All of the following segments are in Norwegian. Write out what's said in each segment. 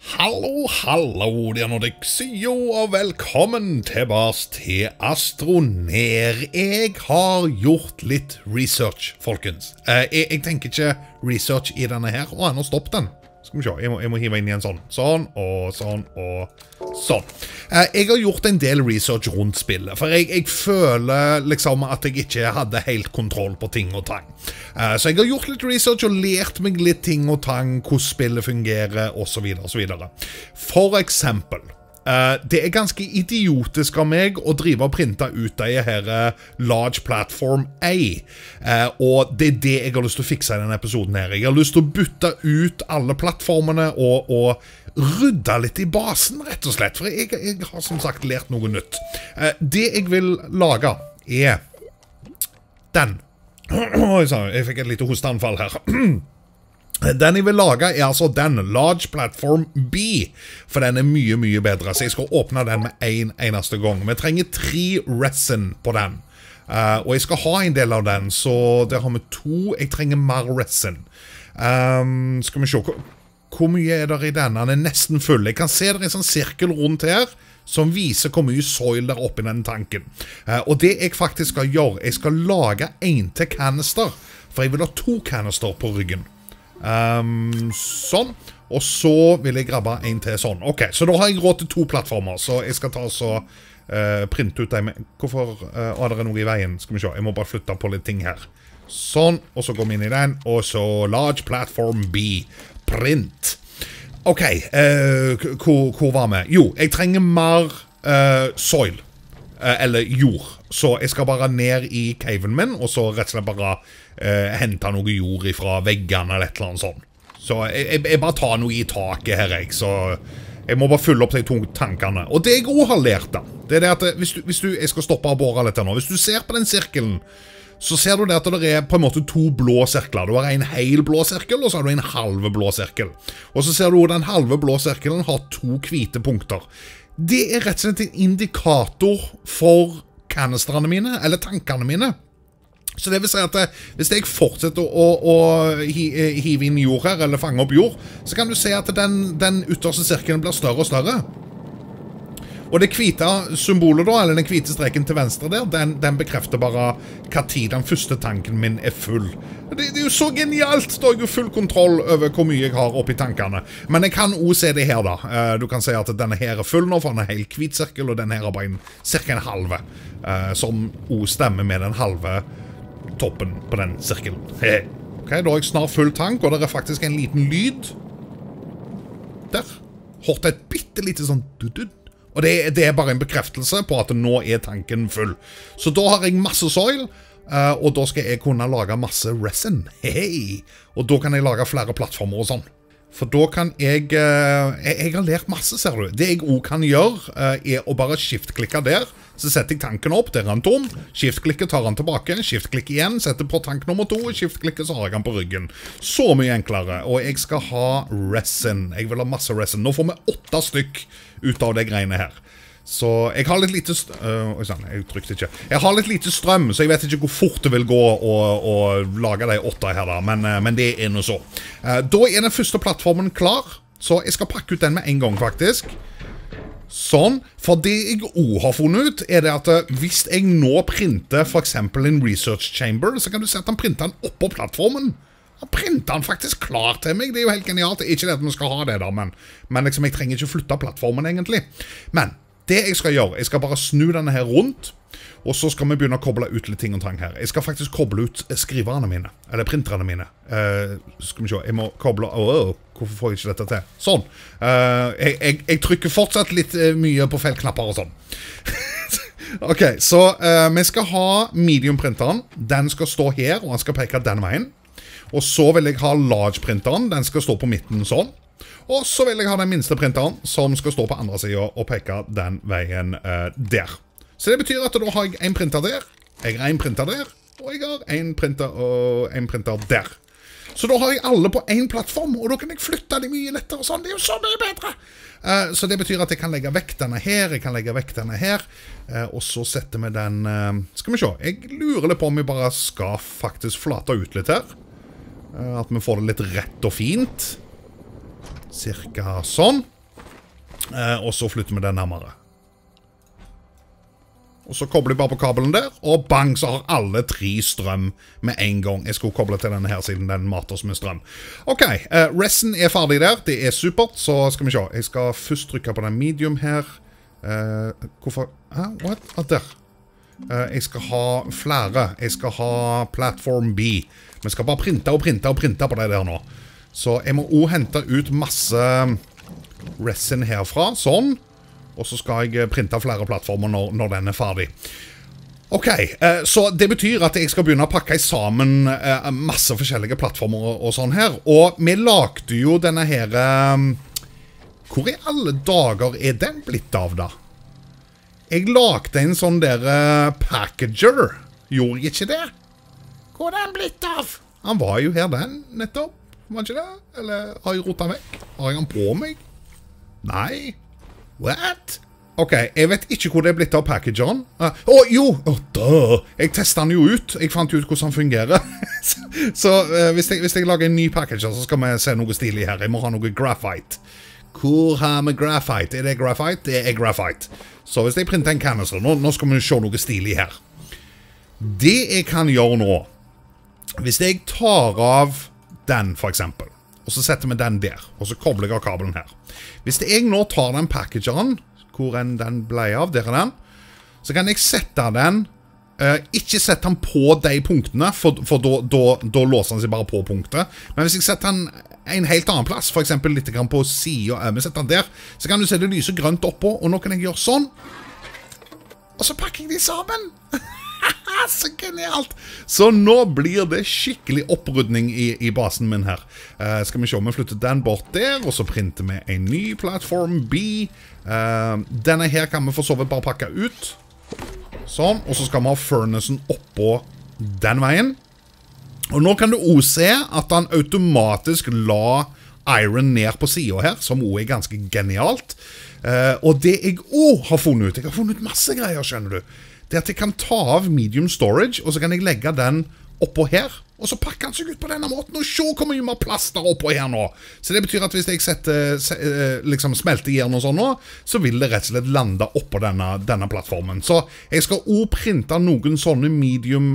Hallo, hallo, det er Nordixio, og velkommen tilbake til Astroner. Jeg har gjort litt research, folkens. Jeg tenker ikke research i denne her. Nå stopp den. Skal vi se, jeg må hive inn igjen sånn. Sånn, og sånn, og sånn. Jeg har gjort en del research rundt spillet, for jeg føler liksom at jeg ikke hadde helt kontroll på ting og tang. Så jeg har gjort litt research og lært meg litt ting og tang, hvordan spillet fungerer, og så videre, og så videre. For eksempel, det er ganske idiotisk av meg å drive og printe ut de her Large Platform A, og det er det jeg har lyst til å fikse i denne episoden her. Jeg har lyst til å bytte ut alle plattformene og rydde litt i basen, rett og slett, for jeg har som sagt lært noe nytt. Det jeg vil lage er den. Jeg fikk et lite hosteanfall her. Den jeg vil lage er altså den, Large Platform B, for den er mye, mye bedre, så jeg skal åpne den med en eneste gang. Vi trenger 3 resin på den, og jeg skal ha en del av den, så der har vi 2, jeg trenger mer resin. Skal vi se, hvor mye er der i den? Den er nesten full. Jeg kan se det er en sånn sirkel rundt her, som viser hvor mye soil der oppe i den tanken. Og det jeg faktisk skal gjøre, jeg skal lage en til kanister, for jeg vil ha 2 kanister på ryggen. Sånn, og så vil jeg grabbe en til sånn. Ok, så da har jeg råd til 2 plattformer, så jeg skal ta så printe ut dem. Hvorfor er det noe i veien? Skal vi se, jeg må bare flytte på litt ting her. Sånn, og så går vi inn i den, og så Large Platform B, print. Ok, hvor var vi? Jo, jeg trenger mer soil, eller jord. Så jeg skal bare ned i caven min, og så rett og slett bare hente noe jord fra veggene eller et eller annet sånt. Så jeg bare tar noe i taket her, så jeg må bare fylle opp de 2 tankene. Og det jeg også har lært da, det er det at jeg skal stoppe å bore litt her nå. Hvis du ser på den sirkelen, så ser du det at det er på en måte 2 blå sirkler. Du har en hel blå sirkel, og så har du en halve blå sirkel. Og så ser du at den halve blå sirkelen har 2 hvite punkter. Det er rett og slett en indikator for kanistrene mine, eller tankene mine. Så det vil si at hvis jeg fortsetter å hive inn jord her, eller fange opp jord, så kan du se at den ytterste sirkelen blir større og større. Og det hvite symbolet da, eller den hvite streken til venstre der, den bekrefter bare hva tid den første tanken min er full. Det er jo så genialt, da har jeg jo full kontroll over hvor mye jeg har oppi tankene. Men jeg kan også se det her da. Du kan se at denne her er full nå, for den er helt hvit sirkel, og den her er bare cirka en halve. Som også stemmer med den halve toppen på den sirkelen. Ok, da har jeg snart full tank, og det er faktisk en liten lyd. Der. Hørte et bittelite sånn dud-dud. Og det er bare en bekreftelse på at nå er tanken full. Så da har jeg masse soil, og da skal jeg kunne lage masse resin. Hei! Og da kan jeg lage flere plattformer og sånn. For da kan jeg har lært masse, ser du. Det jeg også kan gjøre, er å bare skiftklikke der. Så setter jeg tanken opp, der er den tom. Skiftklikke tar den tilbake. Skiftklikke igjen, setter på tank nummer 2. Skiftklikke, så har jeg den på ryggen. Så mye enklere. Og jeg skal ha resin. Jeg vil ha masse resin. Nå får vi 8 stykk ut av de greiene her. Så jeg har litt lite jeg trykte ikke. Jeg har litt lite strøm, så jeg vet ikke hvor fort det vil gå å lage de 8 her da, men det er noe så. Da er den første plattformen klar, så jeg skal pakke ut den med en gang faktisk. Sånn, for det jeg også har funnet ut er det at hvis jeg nå printer for eksempel en research chamber, så kan du se at han printer den oppå plattformen. Han printer den faktisk klar til meg, det er jo helt genialt. Ikke det at vi skal ha det da, men liksom jeg trenger ikke flytte plattformen egentlig. Men det jeg skal gjøre, jeg skal bare snu denne her rundt, og så skal vi begynne å koble ut litt ting og tang her. Jeg skal faktisk koble ut skriverne mine, eller printerne mine. Skal vi se, jeg må koble, hvorfor får jeg ikke dette til? Sånn. Jeg trykker fortsatt litt mye på feil knapper og sånn. Ok, så vi skal ha medium-printeren. Den skal stå her, og den skal peke den veien. Og så vil jeg ha large-printeren, den skal stå på midten sånn. Og så vil jeg ha den minste printeren, som skal stå på andre siden og peke den veien der. Så det betyr at da har jeg en printer der, jeg har en printer der, og jeg har en printer og en printer der. Så da har jeg alle på en plattform, og da kan jeg flytte det mye lettere og sånn. Det er jo så mye bedre! Så det betyr at jeg kan legge vekk denne her, jeg kan legge vekk denne her, og så setter vi den... Skal vi se, jeg lurer litt på om vi bare skal faktisk flate ut litt her. At vi får det litt rett og fint. Cirka sånn. Og så flytter vi den nærmere. Og så kobler jeg bare på kabelen der, og bang, så har alle 3 strøm med en gang. Jeg skulle koble til denne her siden den mater som er strøm. Ok, resten er ferdig der, det er supert, så skal vi se. Jeg skal først trykke på den medium her. Hvorfor? Hæ? What? Der. Jeg skal ha flere. Jeg skal ha Platform B. Vi skal bare printe og printe og printe på det der nå. Så jeg må også hente ut masse resin herfra, sånn. Og så skal jeg printe flere plattformer når den er ferdig. Ok, så det betyr at jeg skal begynne å pakke sammen masse forskjellige plattformer og sånn her. Og vi lagde jo denne her... hvor i alle dager er den blitt av da? Jeg lagde en sånn der packager. Gjorde jeg ikke det? Hvor er den blitt av? Han var jo her den nettopp. Var ikke det? Eller har jeg rotet vekk? Har jeg han på meg? Nei. What? Ok, jeg vet ikke hvor det er blitt av packageren. Jo! Jeg testet den jo ut. Jeg fant ut hvordan den fungerer. så hvis jeg lager en ny packager, så skal vi se noe stilig her. Jeg må ha noe graphite. Hvor har vi graphite? Er det graphite? Det er graphite. Så hvis jeg printer en canister, nå skal vi se noe stilig her. Det jeg kan gjøre nå, hvis jeg tar av den for eksempel, og så setter vi den der, og så kobler jeg av kabelen her. Hvis jeg nå tar den packageren, hvor den ble av, der er den, så kan jeg sette den, ikke sette den på de punktene, for da låser den seg bare på punktet. Men hvis jeg setter den en helt annen plass, for eksempel litt grann på siden, og setter den der, så kan du se det lyser grønt oppå, og nå kan jeg gjøre sånn, og så pakker jeg de sammen. Så genialt! Så nå blir det skikkelig opprydning i basen min her. Skal vi se om vi flytter den bort der, og så printer vi en ny Platform B. Denne her kan vi for så vidt bare pakke ut. Sånn, og så skal vi ha furnacen oppå den veien. Og nå kan du også se at han automatisk la iron ned på siden her, som også er ganske genialt. Og det jeg også har funnet ut, jeg har funnet ut masse greier, skjønner du. Det at jeg kan ta av medium storage, og så kan jeg legge den oppå her, og så pakker den seg ut på denne måten, og se hvor mye mer plass der oppå her nå. Så det betyr at hvis jeg setter liksom smeltejern og sånn nå, så vil det rett og slett lande oppå denne plattformen. Så jeg skal også printe noen sånne medium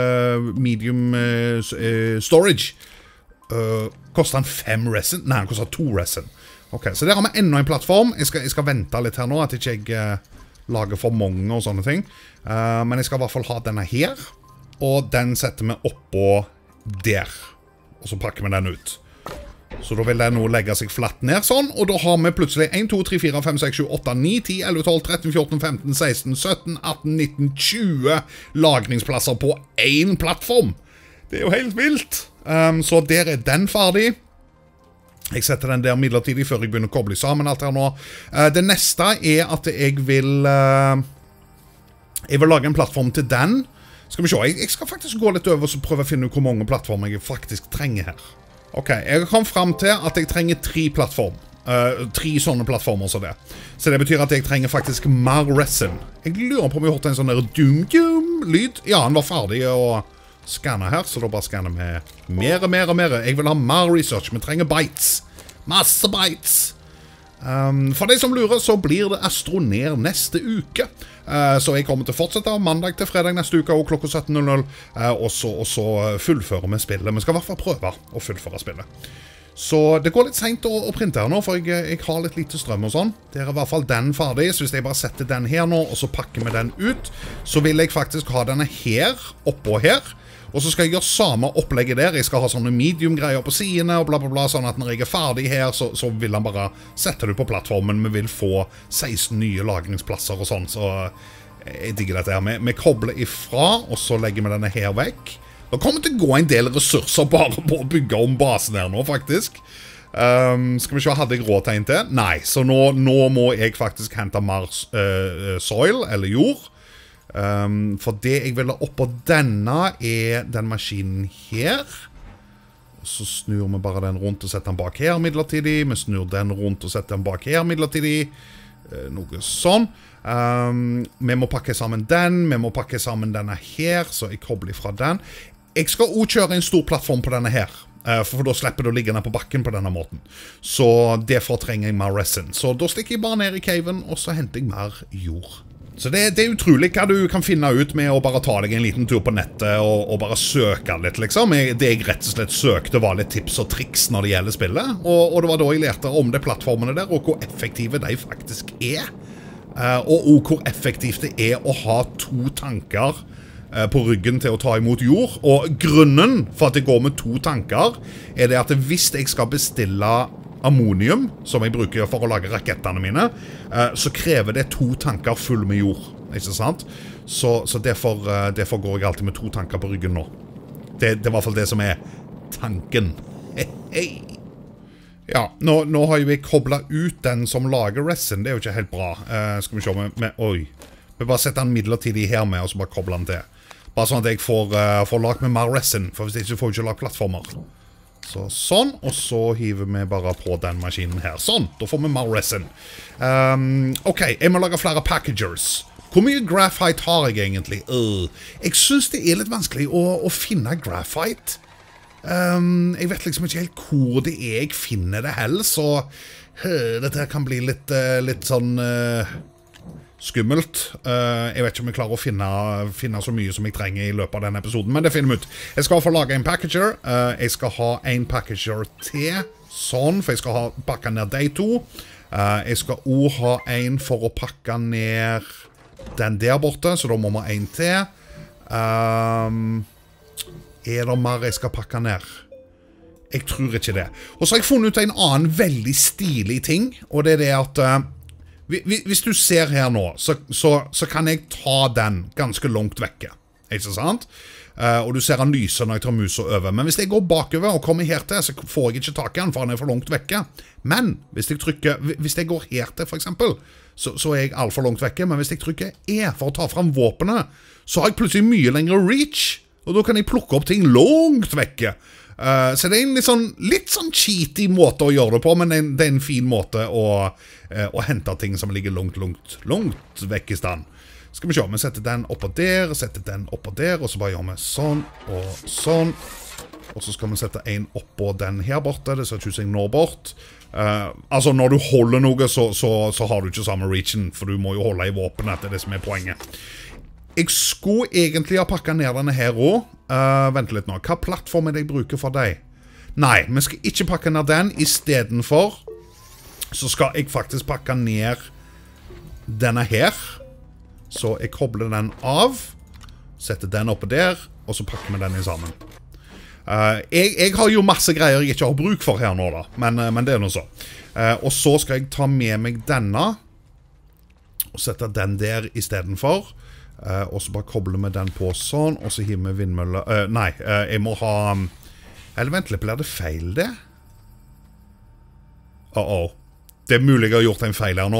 storage. Koster den 5 resin? Nei, den koster 2 resin. Ok, så der har vi enda en plattform. Jeg skal vente litt her nå, at ikke jeg lager for mange og sånne ting. Men jeg skal i hvert fall ha denne her, og den setter vi oppå der. Og så pakker vi den ut. Så da vil den nå legge seg flatt ned sånn, og da har vi plutselig 1, 2, 3, 4, 5, 6, 7, 8, 9, 10, 11, 12, 13, 14, 15, 16, 17, 18, 19, 20 lagringsplasser på en plattform. Det er jo helt vilt. Så der er den ferdig. Jeg setter den der midlertidig før jeg begynner å koble sammen alt her nå. Det neste er at jeg vil lage en plattform til den. Skal vi se, jeg skal faktisk gå litt over og prøve å finne ut hvor mange plattformer jeg faktisk trenger her. Ok, jeg har kommet frem til at jeg trenger 3 plattform. 3 sånne plattformer som det. Så det betyr at jeg trenger faktisk mer resin. Jeg lurer på om jeg hørte en sånn der doom-doom-lyd. Ja, den var ferdig å skanne her, så da bare skanner vi mer og mer og mer. Jeg vil ha mer research. Vi trenger bytes. Masse bytes. For de som lurer, så blir det Astroneer neste uke. Så jeg kommer til å fortsette mandag til fredag neste uke og klokka 17:00. Og så fullfører vi spillet. Vi skal i hvert fall prøve å fullføre spillet. Så det går litt sent å printe her nå, for jeg har litt lite strøm og sånn. Det er i hvert fall den ferdig, så hvis jeg bare setter den her nå, og så pakker vi den ut, så vil jeg faktisk ha denne her, oppå her. Og så skal jeg gjøre samme opplegget der. Jeg skal ha sånne medium-greier på sidene og bla bla bla, sånn at når jeg er ferdig her, så vil han bare sette det på plattformen. Vi vil få 16 nye lagringsplasser og sånn, så jeg digger dette her. Vi kobler ifra, og så legger vi denne her vekk. Det kommer til å gå en del ressurser bare på å bygge om basen her nå, faktisk. Skal vi se, hadde jeg råd til en til? Nei, så nå må jeg faktisk hente mer soil, eller jord. For det jeg vil ha oppå denne er den maskinen her. Så snur vi bare den rundt og setter den bak her midlertidig. Vi snur den rundt og setter den bak her midlertidig. Noe sånn. Vi må pakke sammen den. Vi må pakke sammen denne her, så jeg kobler fra den. Jeg skal også kjøre en stor plattform på denne her. for da slipper du å ligge ned på bakken på denne måten. Så derfor trenger jeg mer resin. Så da stikker jeg bare ned i caven, og så henter jeg mer jord. Så det er utrolig hva du kan finne ut med å bare ta deg en liten tur på nettet og bare søke litt, liksom. Det jeg rett og slett søkte var litt tips og triks når det gjelder spillet, og det var da jeg lærte om de plattformene der, og hvor effektive de faktisk er. Og hvor effektivt det er å ha 2 tanker på ryggen til å ta imot jord. Og grunnen for at jeg går med 2 tanker er det at hvis jeg skal bestille ammonium, som jeg bruker for å lage rakettene mine, så krever det 2 tanker full med jord, ikke sant? Så derfor går jeg alltid med 2 tanker på ryggen nå. Det er i hvert fall det som er tanken. Hei. Ja, nå har jo jeg koblet ut den som lager resin. Det er jo ikke helt bra. Skal vi se oi. Vi bare setter den midlertidig her med, og så bare kobler den til. Bare sånn at jeg får lagt med mer resin, for hvis ikke får jeg ikke lagt plattformer. Sånn, og så hiver vi bare på den maskinen her. Sånn, da får vi mer resin. Ok, jeg må lage flere packagers. Hvor mye graphite har jeg egentlig? Jeg synes det er litt vanskelig å finne graphite. Jeg vet liksom ikke helt hvor det er jeg finner det heller, så dette her kan bli litt sånn skummelt. Jeg vet ikke om jeg klarer å finne så mye som jeg trenger i løpet av denne episoden, men det finner vi ut. Jeg skal få lage en packager. Jeg skal ha en packager til, sånn, for jeg skal pakke ned de 2. Jeg skal også ha en for å pakke ned den der borte, så da må vi ha en til. Er det mer jeg skal pakke ned? Jeg tror ikke det. Og så har jeg funnet ut en annen veldig stilig ting, og det er det at hvis du ser her nå, så kan jeg ta den ganske langt vekke, ikke sant? Og du ser han lyser når jeg tar musa over. Men hvis jeg går bakover og kommer her til, så får jeg ikke tak i han, for han er for langt vekke. Men hvis jeg går her til for eksempel, så er jeg alt for langt vekke. Men hvis jeg trykker E for å ta frem våpenet, så har jeg plutselig mye lengre reach. Og da kan jeg plukke opp ting langt vekke. Så det er en litt sånn cheaty måte å gjøre det på, men det er en fin måte å hente ting som ligger langt vekk i stand. Skal vi se, vi setter den oppå der, og så bare gjør vi sånn og sånn. Og så skal vi sette en oppå den her borte, det ser ikke ut som jeg når bort. Altså når du holder noe, så har du ikke samme reachen, for du må jo holde i våpenet, det er det som er poenget. Jeg skulle egentlig ha pakket ned denne her også. Vent litt nå. Hva plattform er det jeg bruker for deg? Nei, vi skal ikke pakke ned den. I stedet for så skal jeg faktisk pakke ned denne her. Så jeg kobler den av, setter den oppe der, og så pakker vi den i sammen. Jeg har jo masse greier jeg ikke har bruk for her nå da, men det er noe så. Og så skal jeg ta med meg denne, og sette den der i stedet for. Og så bare kobler vi den på sånn, og så hiver vi vindmølle. Nei, jeg må ha... Eller vent litt, blir det feil det? Det er mulig jeg har gjort en feil her nå.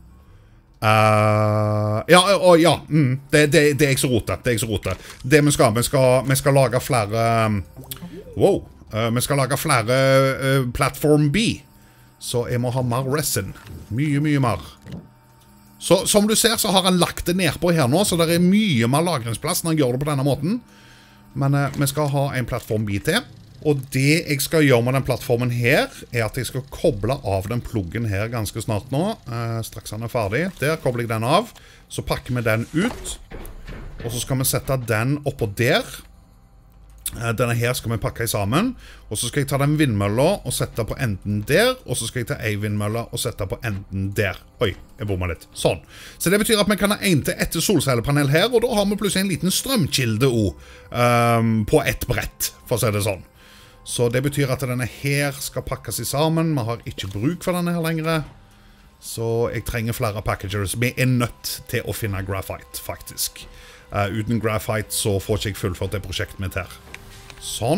Det er jeg så rotet. Det vi skal lage flere... Wow! Vi skal lage flere Platform B. Så jeg må ha mer resin. Mye mer. Så som du ser, så har han lagt det ned på her nå, så det er mye mer lagringsplass når han gjør det på denne måten. Men vi skal ha en plattform B til. Og det jeg skal gjøre med den plattformen her, er at jeg skal koble av den pluggen her ganske snart nå. Straks han er ferdig. Der kobler jeg den av. Så pakker vi den ut. Og så skal vi sette den oppå der. Denne her skal vi pakke sammen. Og så skal jeg ta den vindmølla og sette på enden der. Og så skal jeg ta en vindmølla og sette på enden der. Oi, jeg bommer litt. Sånn. Så det betyr at vi kan ha en til etter solcellepanel her. Og da har vi plutselig en liten strømkilde på ett brett, for å si det sånn. Så det betyr at denne her skal pakkes i sammen. Vi har ikke bruk for denne her lenger. Så jeg trenger flere packagers. Vi er nødt til å finne graphite, faktisk. Uten graphite så får ikke jeg fullført det prosjektet mitt her. Sånn.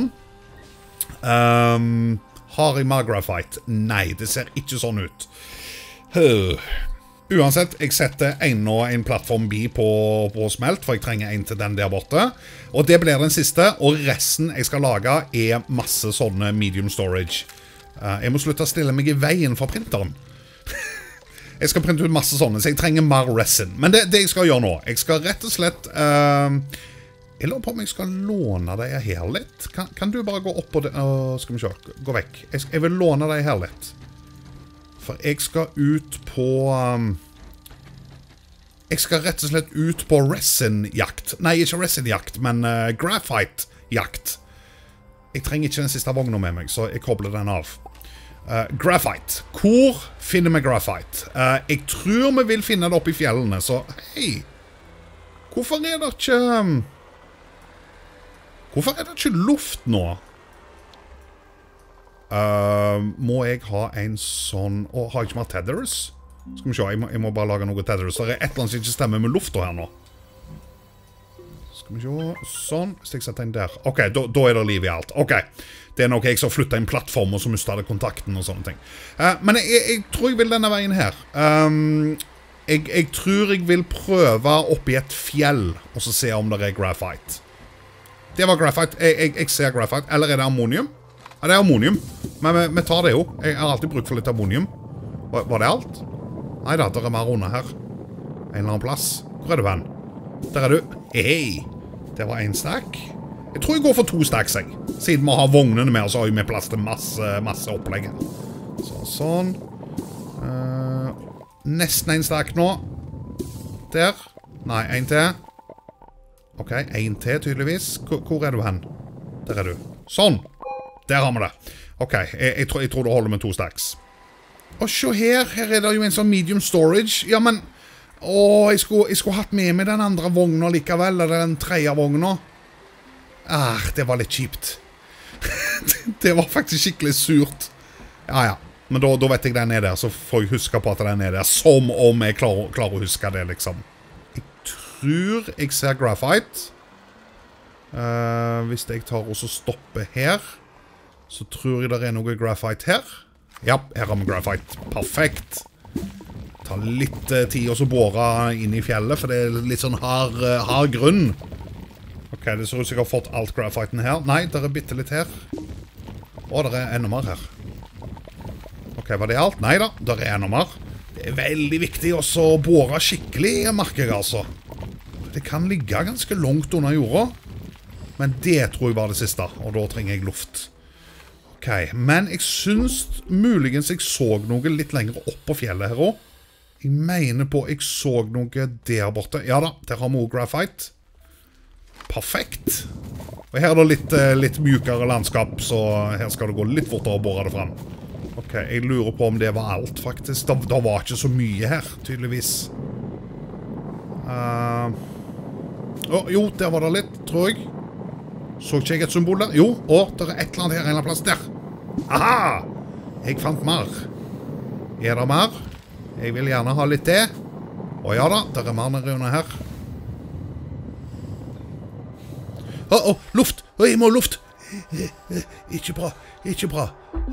Har jeg mer graphite? Nei, det ser ikke sånn ut. Uansett, jeg setter en plattform B på smelt, for jeg trenger en til den der borte. Og det blir den siste, og resten jeg skal lage er masse sånne medium storage. Jeg må slutte å stille meg i veien for printeren. Jeg skal printe ut masse sånne, så jeg trenger mer resin. Men det jeg skal gjøre nå, jeg skal rett og slett Jeg lurer på om jeg skal låne deg her litt. Kan du bare gå opp på det? Skal vi se, gå vekk. Jeg vil låne deg her litt. For jeg skal ut på... jeg skal rett og slett ut på resin-jakt. Nei, ikke resin-jakt, men graphite-jakt. Jeg trenger ikke den siste vognen med meg, så jeg kobler den av. Graphite. Hvor finner vi graphite? Jeg tror vi vil finne det oppe i fjellene, så hei. Hvorfor er det ikke... hvorfor er det ikke luft nå? Må jeg ha en sånn... har jeg ikke mer tethers? Skal vi se, jeg må bare lage noe tethers. Det er et eller annet som ikke stemmer med lufta her nå. Skal vi se, sånn. Hvis jeg setter en der. Ok, da er det liv i alt. Ok, det er nok jeg som flyttet en plattform og så mistet det kontakten og sånne ting. Men jeg tror jeg vil denne veien her. Jeg tror jeg vil prøve opp i et fjell og så se om det er graphite. Det var graphite. Jeg ser graphite. Eller er det ammonium? Ja, det er ammonium. Men vi tar det jo. Jeg har alltid brukt for litt ammonium. Var det alt? Neida, det er mer under her. En eller annen plass. Hvor er du hen? Der er du. Hei! Det var en stack. Jeg tror jeg går for 2 stacks, jeg. Siden vi har vognene med, så har vi plass til masse opplegg her. Sånn. Nesten en stack nå. Der. Nei, en til. Ok, en til tydeligvis. Hvor er du hen? Der er du. Sånn. Der har vi det. Ok, jeg tror det holder med 2 stacks. Og se her. Her er det jo en sånn medium storage. Ja, men... jeg skulle hatt med meg den andre vognen likevel. Eller den 3. vognen. Det var litt kjipt. Det var faktisk skikkelig surt. Ja. Men da vet jeg den er der, så får jeg huske på at den er der. Som om jeg klarer å huske det, liksom. Tror jeg ser graphite. Hvis jeg tar og så stopper her, så tror jeg det er noe graphite her. Ja, her har vi graphite. Perfekt. Ta litt tid og så bore inn i fjellet, for det er litt sånn hard grunn. Ok, det ser ut som jeg har fått alt graphiten her. Nei, det er bitte litt her. Det er enda mer her. Ok, var det alt? Neida, det er enda mer. Det er veldig viktig også å bore skikkelig, merker jeg altså. Det kan ligge ganske langt under jorda. Men det tror jeg var det siste, og da trenger jeg luft. Ok, men jeg synes muligens jeg så noe litt lenger opp på fjellet her også. Jeg mener på jeg så noe der borte. Ja da, der har vi også graphite. Perfekt. Og her er det litt mjukere landskap, så her skal det gå litt fortere å bore det frem. Ok, jeg lurer på om det var alt faktisk. Det var ikke så mye her, tydeligvis. Jo, der var det litt, tror jeg. Så ikke jeg et symbol der? Jo, det er et eller annet her, en eller annen plass der. Aha! Jeg fant mer. Er det mer? Jeg vil gjerne ha litt det. Ja da, der er mer nede under her. Luft! Jeg må ha luft! Ikke bra, ikke bra.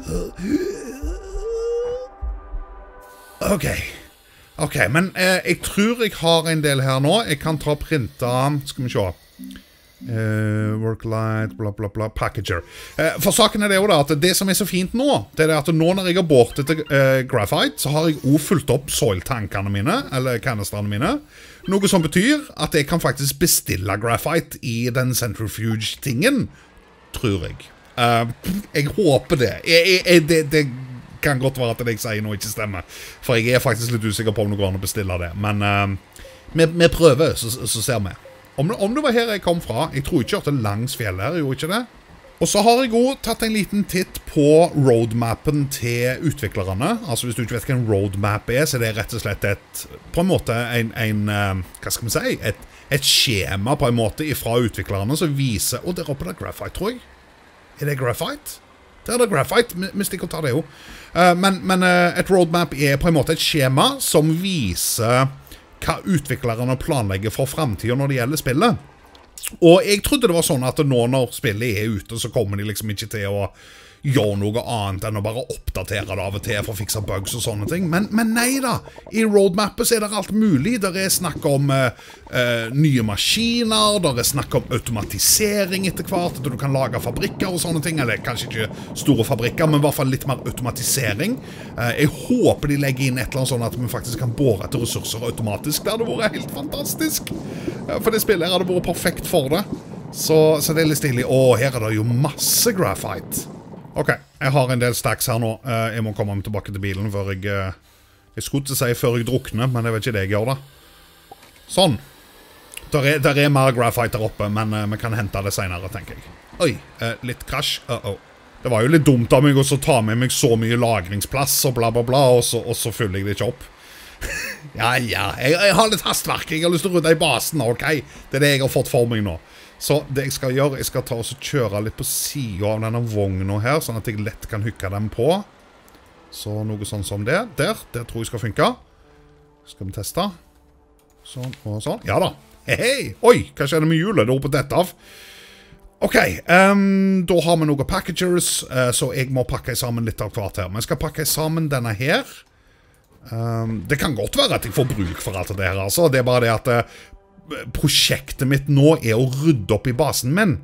Ok, men jeg tror jeg har en del her nå. Jeg kan ta printa, skal vi se. Worklight, bla bla bla, packager. For saken er det jo da, at det som er så fint nå, det er at nå når jeg har bortet til graphite, så har jeg også fulgt opp soil-tankene mine, eller kanistrene mine. Noe som betyr at jeg kan faktisk bestille graphite i den centrifuge-tingen, tror jeg. Jeg håper det. Det kan godt være at det jeg sier nå ikke stemmer. For jeg er faktisk litt usikker på om det går an å bestille det. Men vi prøver, så ser vi. Om det var her jeg kom fra, jeg tror ikke at det er langs fjellet her, gjorde ikke det? Og så har jeg også tatt en liten titt på roadmappen til utviklerne. Altså hvis du ikke vet hva en roadmap er, så er det rett og slett på en måte hva skal vi si, et skjema på en måte fra utviklerne som viser, der oppe er det graphite, tror jeg. Er det graphite? Der er det graphite, vi stikker og tar det jo. Men et roadmap er på en måte et skjema som viser hva utviklerne planlegger for fremtiden når det gjelder spillet. Og jeg trodde det var sånn at nå når spillet er ute, så kommer de liksom ikke til å gjøre noe annet enn å bare oppdatere det av og til for å fikse bugs og sånne ting. Men nei da, i roadmappet så er det alt mulig. Der er snakk om nye maskiner, der er snakk om automatisering etter hvert, at du kan lage fabrikker og sånne ting, eller kanskje ikke store fabrikker, men i hvert fall litt mer automatisering. Jeg håper de legger inn et eller annet sånn at vi faktisk kan bore etter ressurser automatisk. Det hadde vært helt fantastisk. For det spillet hadde vært perfekt for det. Så det er litt stilig. Her er det jo masse graphite. Ok, jeg har en del stacks her nå. Jeg må komme meg tilbake til bilen før jeg skulle til å si før jeg drukner, men det vet ikke det jeg gjør da. Sånn. Der er mer graphite der oppe, men vi kan hente det senere, tenker jeg. Oi, litt krasj. Det var jo litt dumt av meg å ta med meg så mye lagringsplass og bla bla bla, og så fyller jeg det ikke opp. Ja, jeg har litt hastverk. Jeg har lyst til å rydde i basen, ok? Det er det jeg har fått for meg nå. Så det jeg skal gjøre, jeg skal ta og kjøre litt på siden av denne vognen her, sånn at jeg lett kan hykke dem på. Så noe sånn som det. Det tror jeg skal funke. Skal vi teste? Sånn og sånn. Ja da. Hei! Oi, hva skjedde med hjulet? Det hoppet dette av. Ok, da har vi noen packagers, så jeg må pakke sammen litt av hvert her. Men jeg skal pakke sammen denne her. Det kan godt være at jeg får bruk for alt det her, altså. Det er bare det at prosjektet mitt nå er å rydde opp i basen min.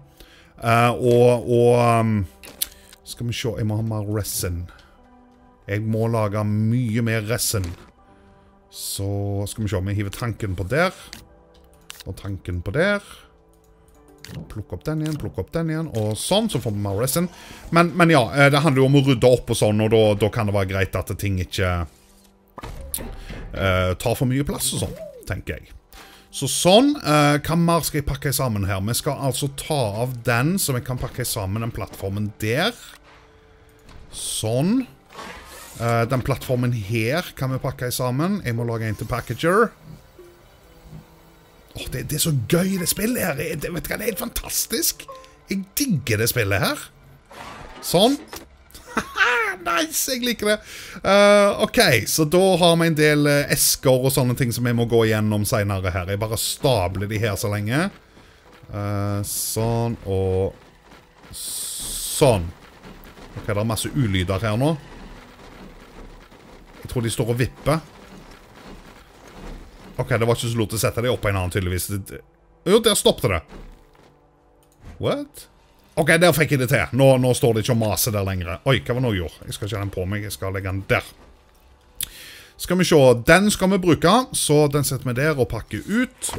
Skal vi se, jeg må ha mer resin. Jeg må lage mye mer resin. Så skal vi se, vi hiver tanken på der. Og tanken på der. Plukk opp den igjen, og sånn, så får vi mer resin. Men ja, det handler jo om å rydde opp og sånn, og da kan det være greit at ting ikke tar for mye plass og sånn, tenker jeg. Så sånn, hva mer skal jeg pakke sammen her? Vi skal altså ta av den, så vi kan pakke sammen den plattformen der. Sånn. Den plattformen her kan vi pakke sammen. Jeg må lage en til packager. Det er så gøy det spillet her. Vet du hva, det er helt fantastisk. Jeg digger det spillet her. Sånn. Nice, jeg liker det. Ok, så da har vi en del esker og sånne ting som jeg må gå igjennom senere her. Jeg bare stabler de her så lenge. Sånn og sånn. Ok, det er masse ulyder her nå. Jeg tror de står og vipper. Ok, det var ikke så lurt å sette det opp en annen tydeligvis. Jo, der stoppte det. What? Ok, der fikk jeg det til. Nå står det ikke å mase der lenger. Oi, hva var det nå jeg gjorde? Jeg skal ikke ha den på meg, jeg skal legge den der. Skal vi se, den skal vi bruke. Så den setter vi der og pakker ut.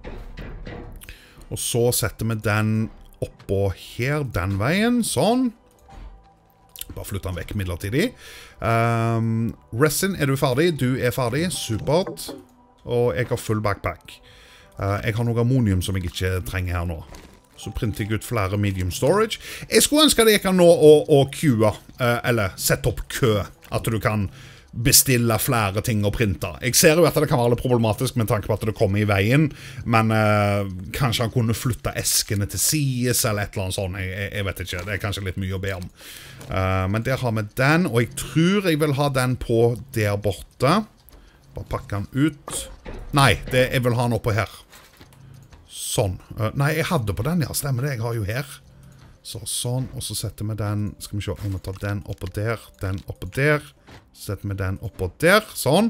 Og så setter vi den oppå her, den veien, sånn. Bare flytte den vekk midlertidig. Resin, er du ferdig? Du er ferdig, supert. Og jeg har full backpack. Jeg har noe ammonium som jeg ikke trenger her nå. Så printer jeg ut flere medium storage. Jeg skulle ønske det jeg kan nå å queue, eller sette opp kø. At du kan bestille flere ting og printe. Jeg ser jo at det kan være litt problematisk med tanke på at det kommer i veien, men kanskje han kunne flytte eskene til sides, eller et eller annet sånt. Jeg vet ikke, det er kanskje litt mye å be om. Men der har vi den, og jeg tror jeg vil ha den på der borte. Bare pakke den ut. Nei, jeg vil ha den oppå her. Sånn. Nei, jeg hadde på den, ja. Stemmer det, jeg har jo her. Så sånn, og så setter vi den. Skal vi se, jeg må ta den oppå der, den oppå der. Så setter vi den oppå der, sånn.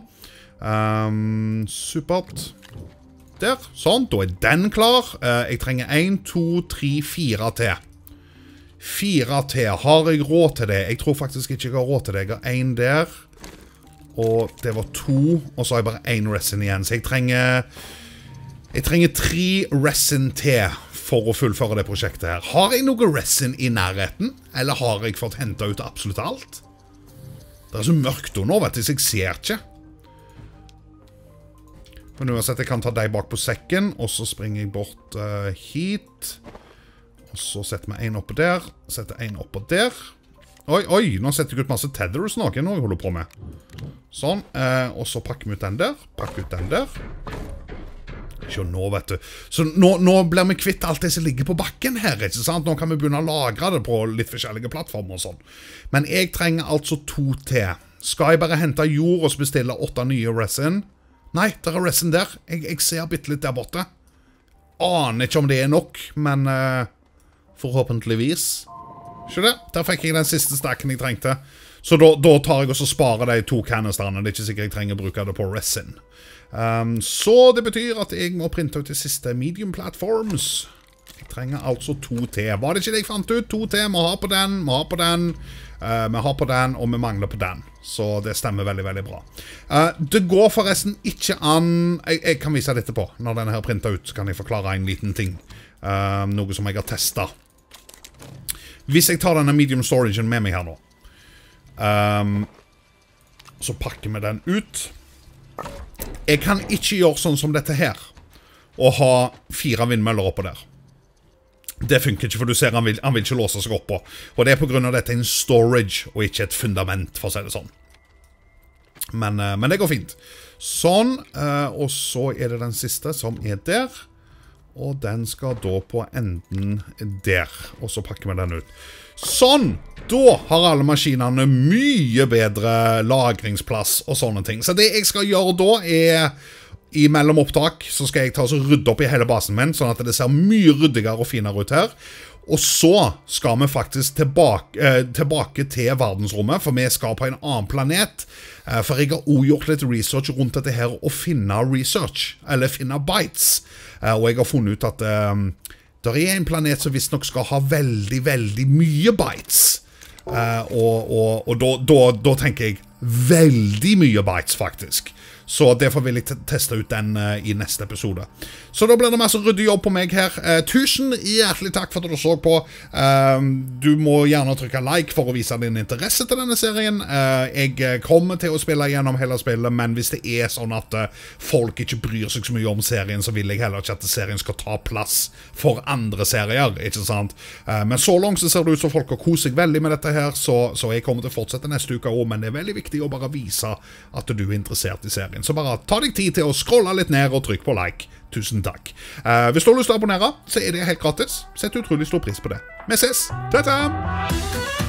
Supert. Der, sånn, da er den klar. Jeg trenger 1, 2, 3, 4 til. 4 til, har jeg råd til det? Jeg tror faktisk ikke jeg har råd til det. Jeg har 1 der. Og det var 2, og så har jeg bare 1 resin igjen. Så jeg trenger 3 resin til for å fullføre det prosjektet her. Har jeg noe resin i nærheten? Eller har jeg fått hentet ut absolutt alt? Det er så mørkt nå, vet du, så jeg ser ikke. Men uansett, jeg kan ta deg bak på sekken, og så springer jeg bort hit. Og så setter vi 1 oppå der, setter 1 oppå der. Oi, nå setter jeg ut masse tethers nå, hva jeg holder på med. Sånn, og så pakker vi ut den der, pakker ut den der. Se nå, vet du. Så nå blir vi kvitt alt det som ligger på bakken her, ikke sant? Nå kan vi begynne å lagre det på litt forskjellige plattformer og sånn. Men jeg trenger altså 2 til. Skal jeg bare hente jord og bestille 8 nye resin? Nei, der er resin der. Jeg ser bitte litt der borte. Aner ikke om det er nok, men forhåpentligvis. Se det, der fikk jeg den siste stacken jeg trengte. Så da tar jeg også sparer de 2 canisterne. Det er ikke sikkert jeg trenger å bruke det på resin. Så det betyr at jeg må printe ut de siste medium platforms. Jeg trenger altså 2 til. Var det ikke det jeg fant ut? 2 til, vi har på den, vi har på den. Vi har på den, og vi mangler på den. Så det stemmer veldig, veldig bra. Det går forresten ikke an... Jeg kan vise dette på. Når denne her printer ut, så kan jeg forklare en liten ting. noe som jeg har testet. Hvis jeg tar denne medium storagen med meg her nå, så pakker vi den ut. Jeg kan ikke gjøre sånn som dette her, og ha 4 vindmøller oppå der. Det funker ikke, for du ser han vil ikke låse seg oppå. Og det er på grunn av dette en storage, og ikke et fundament, for å si det sånn. Men det går fint. Sånn, og så er det den siste som er der. Og den skal da på enden der. Og så pakker vi den ut. Sånn! Da har alle maskinene mye bedre lagringsplass og sånne ting. Så det jeg skal gjøre da er... I mellomopptak så skal jeg ta og rydde opp i hele basen min, sånn at det ser mye ryddigere og finere ut her. Og så skal vi faktisk tilbake til verdensrommet, for vi skal på en annen planet. For jeg har også gjort litt research rundt dette her, og finne bytes. Og jeg har funnet ut at det er en planet som visstnok skal ha veldig, veldig mye bytes. Og da tenker jeg veldig mye bytes, faktisk. Så derfor vil jeg teste ut den i neste episode. Så da blir det masse ryddig jobb på meg her. Tusen hjertelig takk for at du så på. Du må gjerne trykke like for å vise din interesse til denne serien. Jeg kommer til å spille gjennom hele spillet, men hvis det er sånn at folk ikke bryr seg så mye om serien, så vil jeg heller ikke at serien skal ta plass for andre serier, ikke sant? Men så langt så ser det ut som folk har koset seg veldig med dette her, så jeg kommer til å fortsette neste uke også, men det er veldig viktig å bare vise at du er interessert i serien. Så bare ta deg tid til å scrolle litt ned og trykk på like. Tusen takk. Hvis du har lyst til å abonnere, så er det helt gratis. Sett utrolig stor pris på det. Vi ses! Ta-ta!